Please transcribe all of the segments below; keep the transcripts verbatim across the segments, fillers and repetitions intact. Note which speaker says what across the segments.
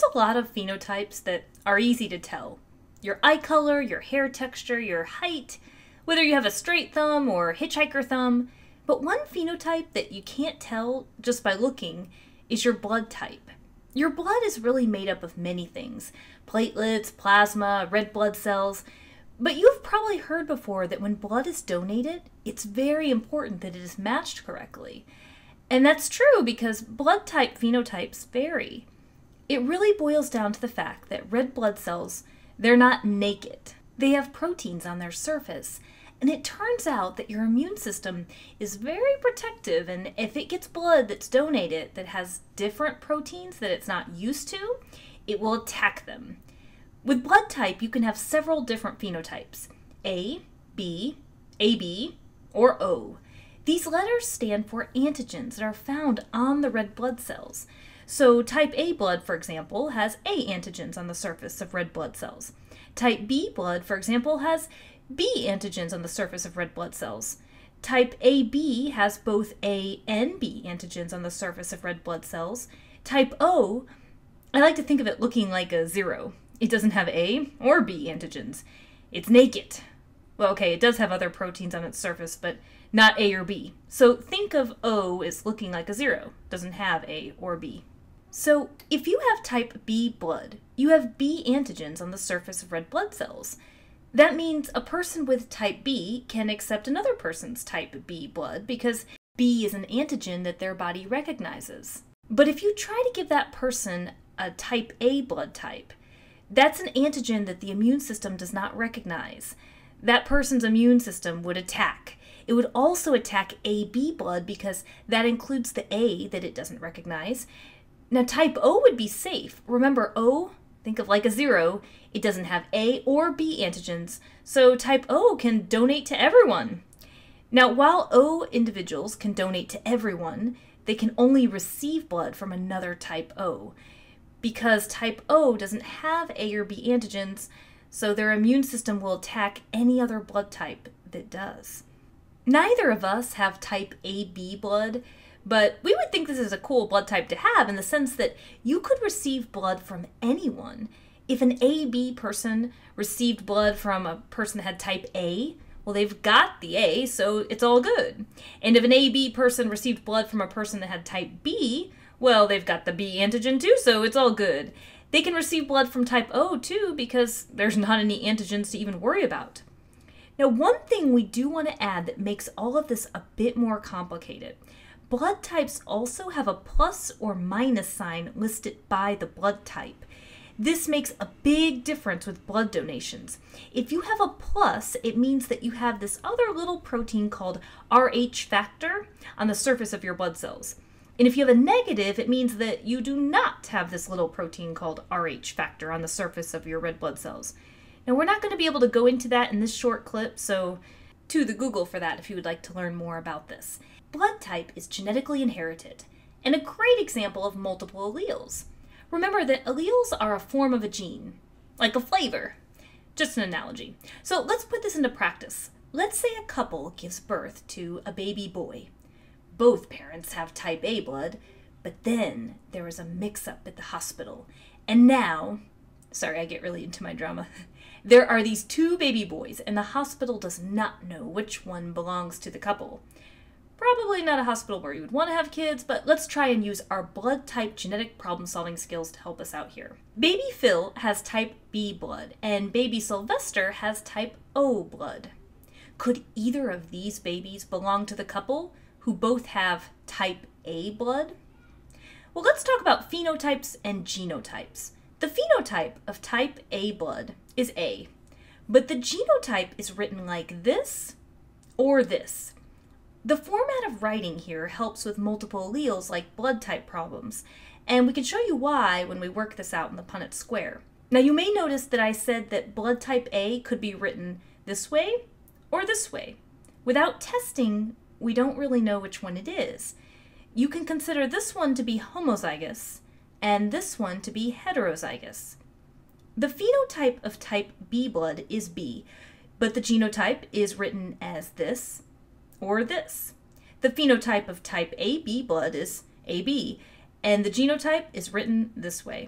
Speaker 1: a lot of phenotypes that are easy to tell. Your eye color, your hair texture, your height, whether you have a straight thumb or hitchhiker thumb. But one phenotype that you can't tell just by looking is your blood type. Your blood is really made up of many things: platelets, plasma, red blood cells. But you've probably heard before that when blood is donated, it's very important that it is matched correctly. And that's true because blood type phenotypes vary. It really boils down to the fact that red blood cells, they're not naked. They have proteins on their surface. And it turns out that your immune system is very protective, and if it gets blood that's donated that has different proteins that it's not used to, it will attack them. With blood type, you can have several different phenotypes: A, B, A B, or O. These letters stand for antigens that are found on the red blood cells. So type A blood, for example, has A antigens on the surface of red blood cells. Type B blood, for example, has B antigens on the surface of red blood cells. Type A B has both A and B antigens on the surface of red blood cells. Type O, I like to think of it looking like a zero. It doesn't have A or B antigens. It's naked. Well, okay, it does have other proteins on its surface, but not A or B. So think of O as looking like a zero. Doesn't have A or B. So if you have type B blood, you have B antigens on the surface of red blood cells. That means a person with type B can accept another person's type B blood because B is an antigen that their body recognizes. But if you try to give that person a type A blood type, that's an antigen that the immune system does not recognize. That person's immune system would attack. It would also attack A B blood because that includes the A that it doesn't recognize. Now type O would be safe. Remember, O, think of like a zero. It doesn't have A or B antigens, so type O can donate to everyone. Now, while O individuals can donate to everyone, they can only receive blood from another type O. Because type O doesn't have A or B antigens, so their immune system will attack any other blood type that does. Neither of us have type A B blood, but we would think this is a cool blood type to have in the sense that you could receive blood from anyone. If an A B person received blood from a person that had type A, well, they've got the A, so it's all good. And if an A B person received blood from a person that had type B, well, they've got the B antigen too, so it's all good. They can receive blood from type O too because there's not any antigens to even worry about. Now, one thing we do want to add that makes all of this a bit more complicated: blood types also have a plus or minus sign listed by the blood type. This makes a big difference with blood donations. If you have a plus, it means that you have this other little protein called R H factor on the surface of your blood cells. And if you have a negative, it means that you do not have this little protein called R H factor on the surface of your red blood cells. Now, we're not going to be able to go into that in this short clip, so to the Google for that if you would like to learn more about this. Blood type is genetically inherited, and a great example of multiple alleles. Remember that alleles are a form of a gene, like a flavor. Just an analogy. So let's put this into practice. Let's say a couple gives birth to a baby boy. Both parents have type A blood, but then there is a mix-up at the hospital. And now, sorry, I get really into my drama. There are these two baby boys, and the hospital does not know which one belongs to the couple. Probably not a hospital where you would want to have kids, but let's try and use our blood type genetic problem-solving skills to help us out here. Baby Phil has type B blood, and baby Sylvester has type O blood. Could either of these babies belong to the couple who both have type A blood? Well, let's talk about phenotypes and genotypes. The phenotype of type A blood is A, but the genotype is written like this or this. The format of writing here helps with multiple alleles like blood type problems, and we can show you why when we work this out in the Punnett square. Now, you may notice that I said that blood type A could be written this way or this way. Without testing, we don't really know which one it is. You can consider this one to be homozygous and this one to be heterozygous. The phenotype of type B blood is B, but the genotype is written as this or this. The phenotype of type A B blood is A B, and the genotype is written this way.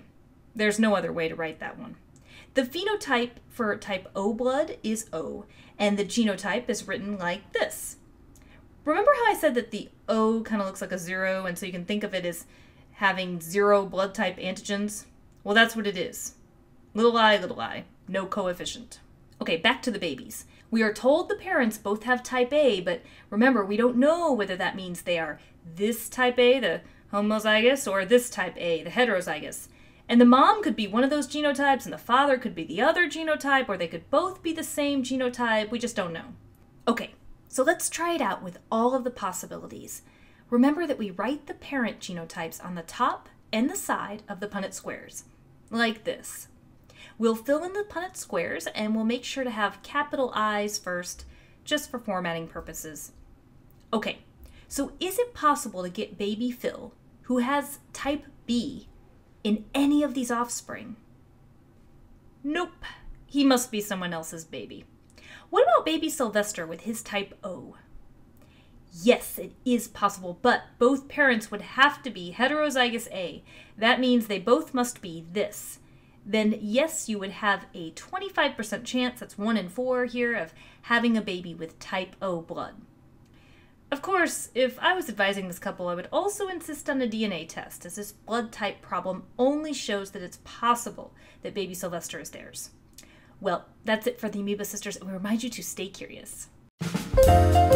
Speaker 1: There's no other way to write that one. The phenotype for type O blood is O, and the genotype is written like this. Remember how I said that the O kind of looks like a zero, and so you can think of it as having zero blood type antigens? Well, that's what it is. Little I, little I. No coefficient. Okay, back to the babies. We are told the parents both have type A, but remember, we don't know whether that means they are this type A, the homozygous, or this type A, the heterozygous. And the mom could be one of those genotypes, and the father could be the other genotype, or they could both be the same genotype. We just don't know. Okay, so let's try it out with all of the possibilities. Remember that we write the parent genotypes on the top and the side of the Punnett squares, like this. We'll fill in the Punnett squares, and we'll make sure to have capital I's first, just for formatting purposes. Okay, so is it possible to get baby Phil, who has type B, in any of these offspring? Nope, he must be someone else's baby. What about baby Sylvester with his type O? Yes, it is possible, but both parents would have to be heterozygous A. That means they both must be this. Then yes, you would have a twenty-five percent chance, that's one in four here, of having a baby with type O blood. Of course, if I was advising this couple, I would also insist on a D N A test, as this blood type problem only shows that it's possible that baby Sylvester is theirs. Well, that's it for the Amoeba Sisters, and we remind you to stay curious.